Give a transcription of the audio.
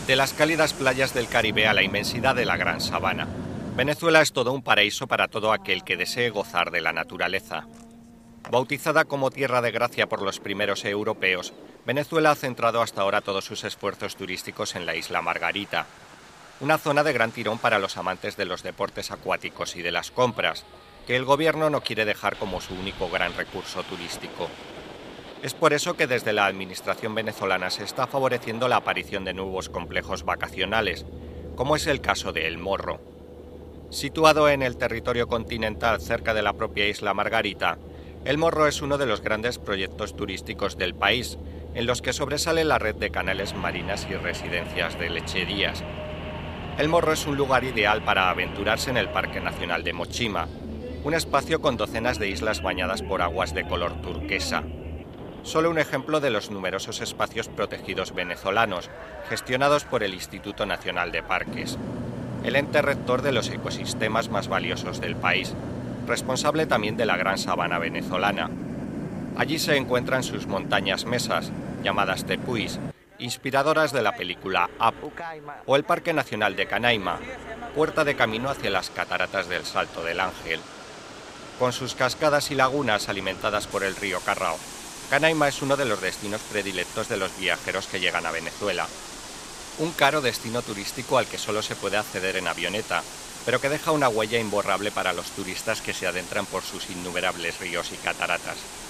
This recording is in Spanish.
De las cálidas playas del Caribe a la inmensidad de la Gran Sabana, Venezuela es todo un paraíso para todo aquel que desee gozar de la naturaleza. Bautizada como Tierra de Gracia por los primeros europeos, Venezuela ha centrado hasta ahora todos sus esfuerzos turísticos en la isla Margarita, una zona de gran tirón para los amantes de los deportes acuáticos y de las compras, que el gobierno no quiere dejar como su único gran recurso turístico. Es por eso que desde la administración venezolana se está favoreciendo la aparición de nuevos complejos vacacionales, como es el caso de El Morro. Situado en el territorio continental cerca de la propia isla Margarita, El Morro es uno de los grandes proyectos turísticos del país, en los que sobresale la red de canales marinas y residencias de lecherías. El Morro es un lugar ideal para aventurarse en el Parque Nacional de Mochima, un espacio con docenas de islas bañadas por aguas de color turquesa. Solo un ejemplo de los numerosos espacios protegidos venezolanos, gestionados por el Instituto Nacional de Parques, el ente rector de los ecosistemas más valiosos del país, responsable también de la Gran Sabana venezolana. Allí se encuentran sus montañas mesas, llamadas tepuis, inspiradoras de la película Up, o el Parque Nacional de Canaima, puerta de camino hacia las cataratas del Salto del Ángel. Con sus cascadas y lagunas alimentadas por el río Carrao, Canaima es uno de los destinos predilectos de los viajeros que llegan a Venezuela. Un caro destino turístico al que solo se puede acceder en avioneta, pero que deja una huella imborrable para los turistas que se adentran por sus innumerables ríos y cataratas.